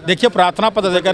देखिए, प्रार्थना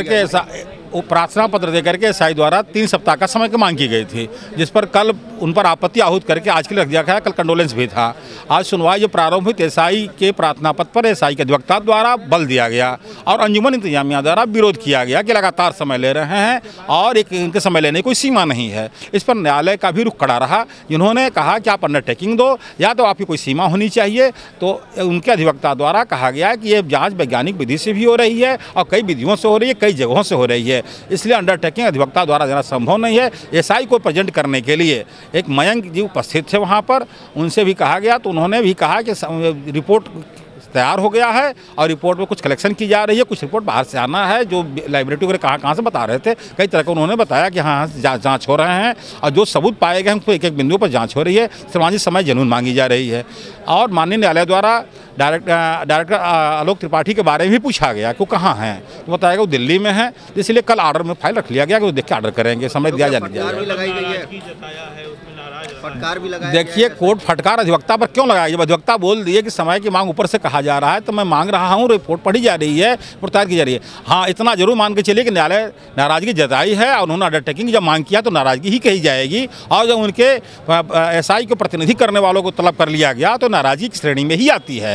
पत्र देकर के एसआई द्वारा 3 सप्ताह का समय की मांग की गई थी, जिस पर कल उन पर आपत्ति आहूत करके आज के लिए रख दिया गया। कल कंडोलेंस भी था। आज सुनवाई जो प्रारंभ हुई, एसआई के प्रार्थना पत्र पर एसआई के अधिवक्ता द्वारा बल दिया गया और अंजुमन इंतजामिया द्वारा विरोध किया गया कि लगातार समय ले रहे हैं और इनके समय लेने की कोई सीमा नहीं है। इस पर न्यायालय का भी रुख खड़ा रहा, जिन्होंने कहा कि आप अंडरटेकिंग दो या तो आपकी कोई सीमा होनी चाहिए। तो उनके अधिवक्ता द्वारा कहा गया कि ये जाँच वैज्ञानिक विधि से भी हो रही है और कई विधियों से हो रही है, कई जगहों से हो रही है, इसलिए अंडरटेकिंग अधिवक्ता द्वारा देना संभव नहीं है। एसआई को प्रेजेंट करने के लिए एक मयंक जी उपस्थित थे वहाँ पर, उनसे भी कहा गया तो उन्होंने भी कहा कि रिपोर्ट तैयार हो गया है और रिपोर्ट में कुछ कलेक्शन की जा रही है, कुछ रिपोर्ट बाहर से आना है, जो लाइब्रेरी वगैरह कहाँ से बता रहे थे, कई तरह का उन्होंने बताया कि हाँ जांच हो रहे हैं और जो सबूत पाए गए हैं उनको एक एक बिंदु पर जांच हो रही है। सामाजिक समय जनून मांगी जा रही है और माननीय न्यायालय द्वारा डायरेक्टर आलोक त्रिपाठी के बारे में भी पूछा गया कि वो कहाँ हैं, तो बताया वो दिल्ली में है, इसलिए कल ऑर्डर में फाइल रख लिया गया कि वो देख के ऑर्डर करेंगे, समय दिया जाने दिया। फटकार भी लगाया। देखिए, कोर्ट फटकार अधिवक्ता पर क्यों लगाया? जब अधिवक्ता बोल दिए कि समय की मांग ऊपर से कहा जा रहा है तो मैं मांग रहा हूँ, रिपोर्ट पढ़ी जा रही है, तैयार की जा रही है। हाँ, इतना जरूर मान के चलिए कि न्यायालय नाराजगी जताई है और उन्होंने अंडरटेकिंग जब मांग किया तो नाराजगी ही कही जाएगी और जब उनके एसआई को प्रतिनिधि करने वालों को तलब कर लिया गया तो नाराजगी की श्रेणी में ही आती है।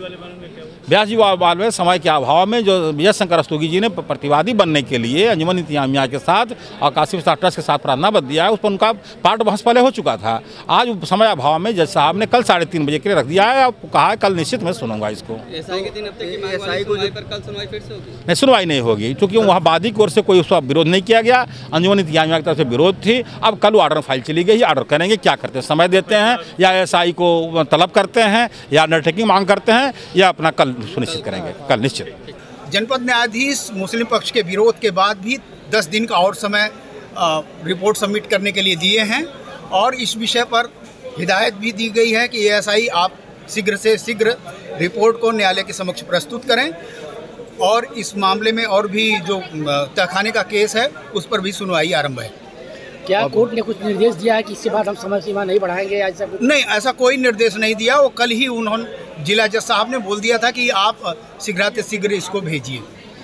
व्यास जी वाले में समय के अभाव में जो विजय शंकर रस्तोगी जी ने प्रतिवादी बनने के लिए अंजुमन इंतजामिया के साथ और काशी प्रसाद ट्रस्ट के साथ प्रार्थनापत्र दिया है, उस पर उनका पार्ट बहस पहले हो चुका था। आज समय अभाव में जज साहब ने कल 3:30 बजे के लिए रख दिया है और कहा है कल निश्चित मैं सुनूंगा इसको। एसआई के 3 हफ्ते की मांग वाली सुनवाई पर कल सुनवाई फिर से होगी? नहीं, सुनवाई नहीं होगी क्योंकि वहाँ वादी की ओर से कोई उसका विरोध नहीं किया गया, अंजुमन इंतजामिया की तरफ से विरोध थी। अब कल ऑर्डर फाइल चली गई, ऑर्डर करेंगे, क्या करते हैं, समय देते हैं या एसआई को तलब करते हैं या अंडरटेकिंग मांग करते हैं या अपना कल सुनिश्चित करेंगे, कल निश्चित। जनपद न्यायाधीश मुस्लिम पक्ष के विरोध के बाद भी 10 दिन का और समय रिपोर्ट सबमिट करने के लिए दिए हैं और इस विषय पर हिदायत भी दी गई है कि एएसआई आप शीघ्र से शीघ्र रिपोर्ट को न्यायालय के समक्ष प्रस्तुत करें और इस मामले में और भी जो तहखाने का केस है उस पर भी सुनवाई आरंभ है। क्या कोर्ट ने कुछ निर्देश दिया है कि इसके बाद हम समय सीमा नहीं बढ़ाएंगे? ऐसा नहीं, ऐसा कोई निर्देश नहीं दिया। वो कल ही उन्होंने जिला जज साहब ने बोल दिया था कि आप शीघ्र इसको भेजिए।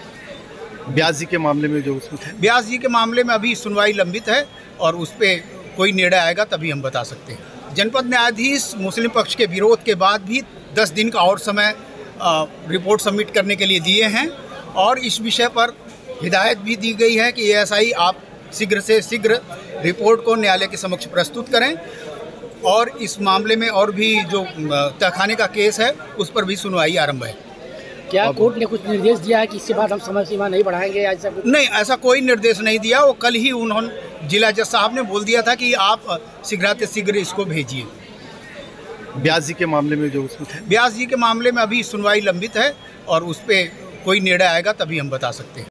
व्यास जी के मामले में जो उसमें व्यास जी के मामले में अभी सुनवाई लंबित है और उस पर कोई निर्णय आएगा तभी हम बता सकते हैं। जनपद न्यायाधीश मुस्लिम पक्ष के विरोध के बाद भी 10 दिन का और समय रिपोर्ट सबमिट करने के लिए दिए हैं और इस विषय पर हिदायत भी दी गई है कि एएसआई आप शीघ्र से शीघ्र रिपोर्ट को न्यायालय के समक्ष प्रस्तुत करें और इस मामले में और भी जो तहखाने का केस है उस पर भी सुनवाई आरंभ है। क्या कोर्ट ने कुछ निर्देश दिया है कि इसके बाद हम समय सीमा नहीं बढ़ाएंगे? ऐसा नहीं, ऐसा कोई निर्देश नहीं दिया। वो कल ही उन्होंने जिला जज साहब ने बोल दिया था कि आप शीघ्र इसको भेजिए। व्यास जी के मामले में जो उसमें व्यास जी के मामले में अभी सुनवाई लंबित है और उस पर कोई निर्णय आएगा तभी हम बता सकते हैं।